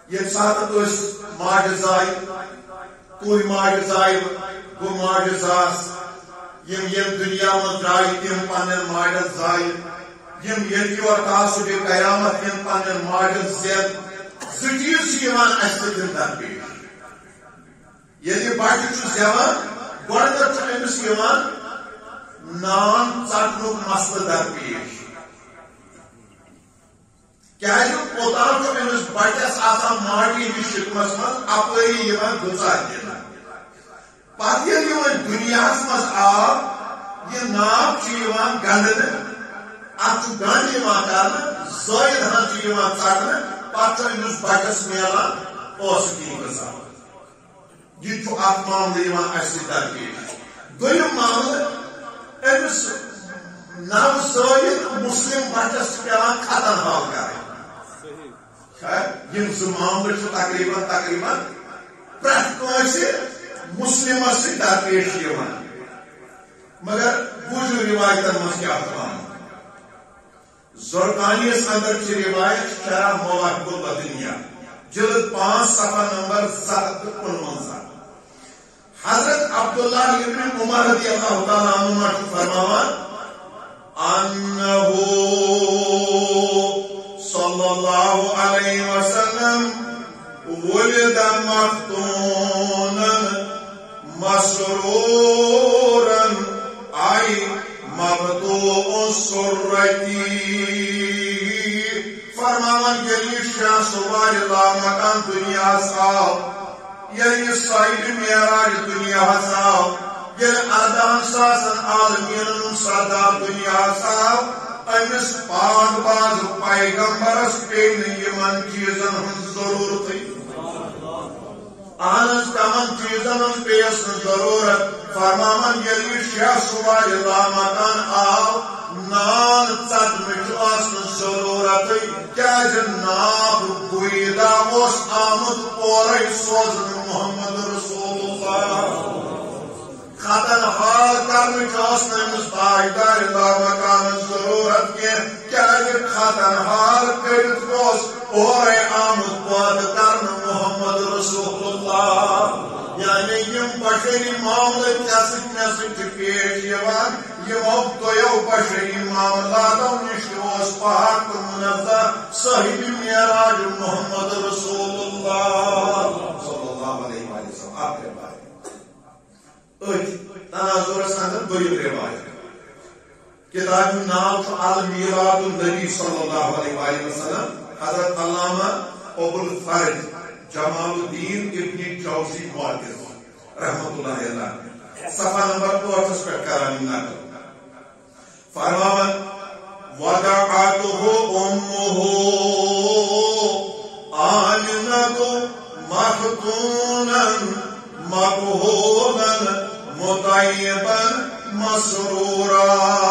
M سات ماجہ زائ کوئی ماجہ زائ گو ماجہ زاس M دنیا من درائے تم پن ماجہ زائ یم یور تاثر قیامت یم پن ماجہ زید چیز اس درپیش یعنی بچہ زیوان گۄڈنیٚتھ أمس نان ژٹنُک مسلہٕ درپیش کیازِ اوٚتام أمس بچس آسان ماٹی ہِنٛدِس شِکمس منٛز اپٲری غذا دِنہٕ پتہٕ ییٚلہِ دُنیاہس منٛز آو یہِ ناو چھُ گنٛڈنہٕ اتھ چھُ گنٛڈ کرنہٕ زٲیِد ہن چھُ ژٹنہٕ پتہٕ چھُ أمس بچس ملان ٲسہٕ غذا یہ اخ معاملہ اس درپیش دوٚیِم معاملہٕ أمس نو زٲیِد مسلم بچس پیوان ختن حال کرٕنۍ یم زٕ معاملہٕ چھِ تقریباً پرٛٮ۪تھ کٲنٛسہِ مسلمس سۭتۍ درپیش یِوان مگر بوٗزِو رِوایتن منٛز کیٛاہ چھُ ونان زرقانیس اندر چھِ رِوایت شرح مواہب الدنیا جلد 5 صفحہ نمبر 755 حضرت عبداللہ ابن عمر رضی اللہ تعالیٰ عنہما چھُ فرماوان انہو صلی اللہ علیہ وسلم ولد مفتونا مسرورا ای مبدوء السرتی فرماوان یلی شاہ سوار لامکان دنیا ساو یلی سائل میراج دنیا ساو یلی اردان ساسن عالمین سردار دنیا ساو امس پاک باز پیغمبرس پین یمن چیزن ہن ضرورت آنس تمن چیزن ہن پیس ضرورت فرماون یلی شاہ سوار لامکان آو نان ژٹنٕچ ٲس نہٕ ضروٗرت کیٛازِ ناب بُیدا اوس آمُت اورَے سوزنہٕ محمد رسول اللہ ختن حال کرنٕچ ٲس نہٕ أمِس تاجدار لامکانس ضروٗرت کینٛہہ کیٛازِ ختن حال کٔرِتھ اوس اورَے آمُت پٲدٕ کرنہٕ محمد رسول اللہ یعنی یم بشری معاملات مےٚ سۭتۍ چھِ پیش یِوان یمو دۄیو بشری معاملاتو نِش اوس پاک تہٕ منزہ صاحب معراج محمد رسول اللہ صلی اللہ علیہ وسلم آخر بات تناظرس اندر دوٚیِم روایت کتاب ناو چھُ المیلاد النبی صلی اللہ علیہ وسلم حضرت علامہ ابو الفرج جمال الدین ابن جوزی محدث رحمۃ اللہ علیہ صفحہ نمبر 8 پر کرانی نقل فرماون وضعته امه آمنة مختونا مبهولا مطيبا مسرورا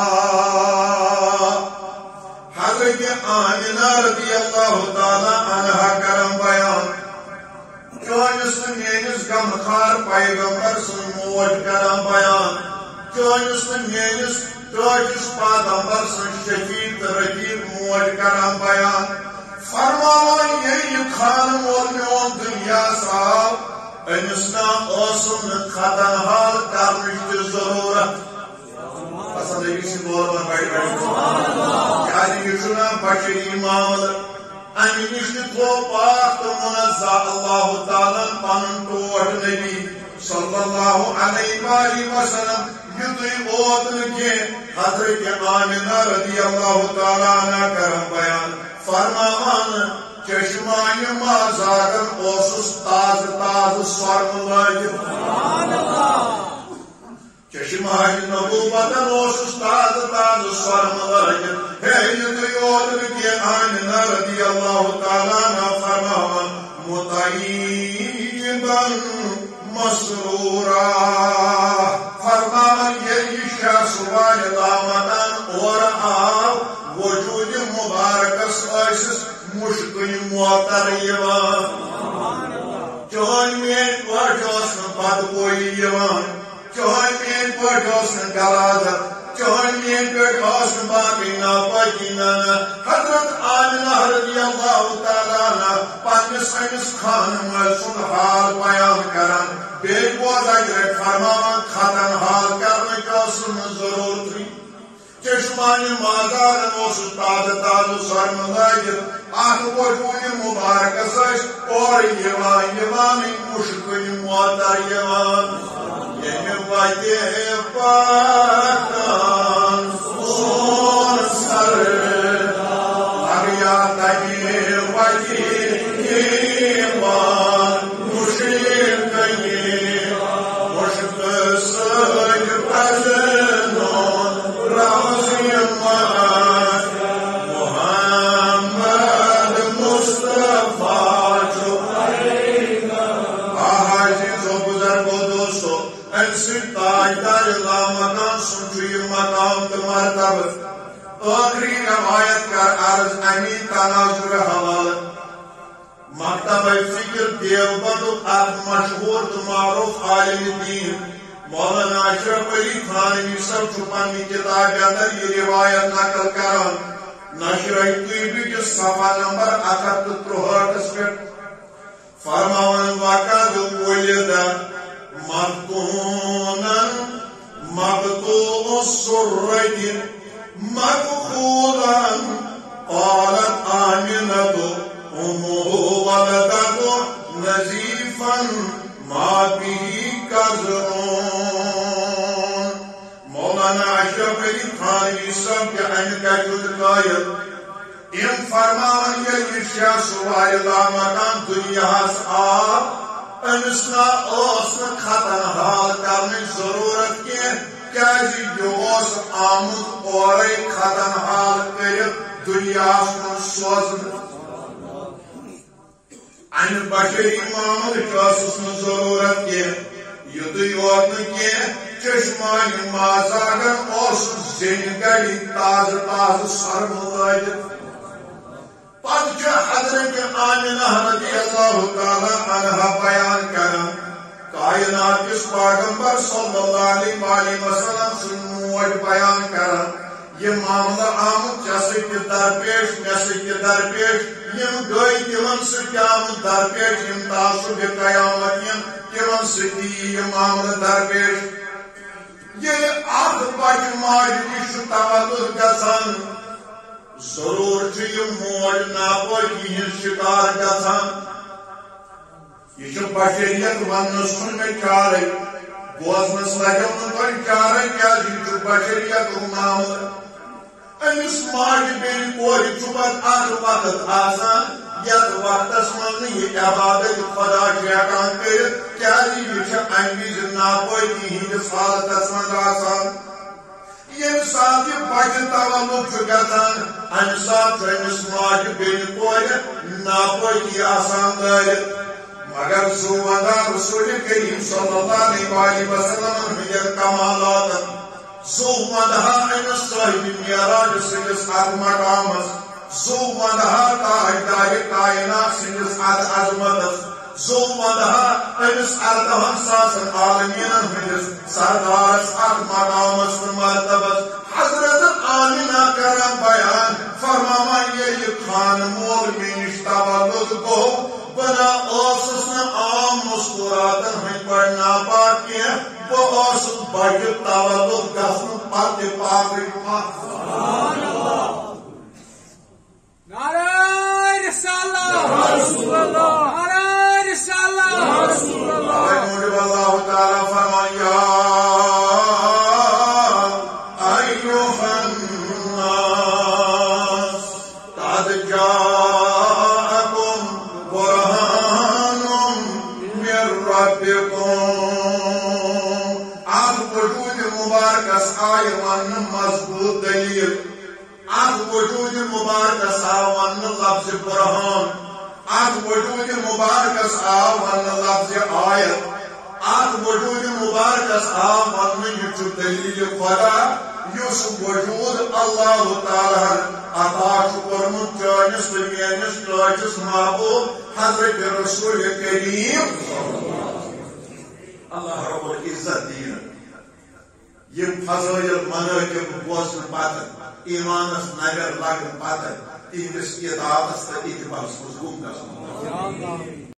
حضرت آمنہ رضی اللہ تعالی عنہا کرم بیان چانس میانس غمخار پیغمبر سن موج کران بیان چانس میانس ٹاٹس پیغمبر سن شفیق رقیب موج کران بیان فرماوان یہ خان مول میون دنیا صاحب امس نا اسم ختن حال کرنچ تہ ضرورت اصل نبی سی بول بن بڑی یعنی یہ چھنا بشری معاملہ امی نش تھو پاک تو منزہ اللہ تعالی پن ٹوٹ نبی صلی اللہ علیہ وآلہ وسلم یتوی اوت کے حضرت آمنہ رضی اللہ تعالی عنہ کرم بیان فرماوان چشمائے مازاگن اوسس تاز تاز سورم لاگت چشمائے نبوتن اوسس تاز تاز سورم لاگت ہے یتوی اوت کے آمنہ رضی اللہ تعالی عنہ فرماوان مطیبا مسرورا فرماوان یہ شاہ سوال دامتان اور آو وجود مبارکس ایسس مشکل موتر یوان چون مین پاٹوس بدبوئی یوان چون مین پاٹوس غلازت چون مین پاٹوس باقی ناپاکی نانا حضرت آمنہ رضی اللہ تعالی عنہ پنس سنس خان مل سن حال بیان کران بے بوز اگر فرمان خطن حال کرنے کا سن ضرور تھی چشمانی مازار نوس تاز تاز سرم لائر آخ وجود مبارک سش اور یوان مشکل موتر یوان یہ وجہ پاکان سون سر اگیا تگی وجہ ایمان مشکل کئی مشکل سج پزنون رازی مات محمد مصطفیٰ جو آہاجی جو بزرگ و دوستو انسی تاجدار لامکان سنچوی مقام تمرتب آخری روایت کر عرض امی تناظر حوالت مکتب فکر دیوبند اب مشہور تو معروف عالم دین مولانا اشرف علی تھانوی صاحب چھپانی کتاب اندر یہ روایت نقل کران نشر طیبی کے صفحہ نمبر 163 پر فرماون وقد ولد مفتونا مقطوع السرة مدخولا قالت آمنة أمه ولدته نزيفا ما به كزرون مولانا اشرف علی تھانوی صاحب کے ان کا جد قائد ان فرمان یہ شاہ سوائے لامکان دنیا آپ انسنا اوسن خطن حال کرنے ضرورت کے کیازی جو اوس آمد اور خطن حال کرت دنیا من سوزن ان بشری معمول جاسوس من ضرورت کے یدی وقت کے چشمانی مازاگر اوس زنگلی تاز تاز سرمداج پس حضرت آمنہ رضی اللہ تعالی عنہ بیان کرن کائنات کس پیغمبر صلی اللہ علیہ وسلم سے موج بیان کرن یہ معاملہ آمد جیسے کہ درپیش یم گئی تمن سے قیامت درپیش یم تعصب قیامت یم تمن سے یہ معاملہ درپیش یہ آدھ بچ ماج نش تولد گژھان ضرور یہ موج ناپاکی ہند شکار گژھان یہ بشریت ونس کن میں چارے بوزنس لگو نا چارے کیا بشریت معاملہ امس ماج بین کور پتہ اخ وقت آسان یت وقتس من یہ عبادت خدا ہیکان کر کیازِ یہ امہ وز ناپاکی ہندس حالتس من آسان یم سات بچہ تولد گژھان امہ سات امس ماج بین کور ناپاکی آسان لٲرِتھ مگر سو ودا رسول کریم صلی اللہ علیہ وسلم ہندین کمالات سو ودا امس صاحب معراج سندس ات مقامس سو ودا تاجدار کائنات سندس ات عظمتس سو ودا امس 14,000 عالمین ہندس سردارس ات مقامس مرتبس حضرت آمنہ کران بیان فرماوان یہ خان مول میں نش تولد گو بنا اوسس نا عام مسکراتن ہند پڑ ناپاک کی بہت بڑھ تولد گھن پتہ پاک نعرہ رسالہ نعرہ رسالہ موجب اللہ تعالی فرمایا ایھا الناس قد جاءکم برہان من ربکم آج وجود مبارکس آئی ون مضبوط دلیل آج وجود مبارکس آئی ون لفظ برہان آج وجود مبارکس آئی ون لفظ آیت آج وجود مبارکس آئی ون یہ دلیل خدا یس وجود اللہ تعالی عطا کرمت چانس تو میانس لاچس محبوب حضرت رسول کریم اللہ رب العزت دین یم فضائل مناقب بوزن پتہ ایمانس نظر لگن پتہ تہندس اطاعتس تو اتباعس مز گم گژھُن